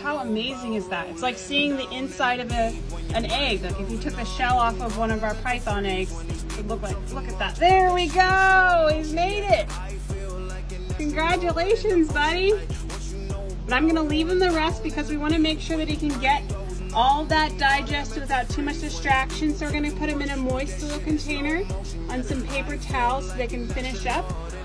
How amazing is that? It's like seeing the inside of an egg. Like if you took the shell off of one of our python eggs, it would look like, look at that. There we go, he's made it. Congratulations, buddy. But I'm gonna leave him the rest because we wanna make sure that he can get all that digested without too much distraction. So we're gonna put him in a moist little container on some paper towels so they can finish up.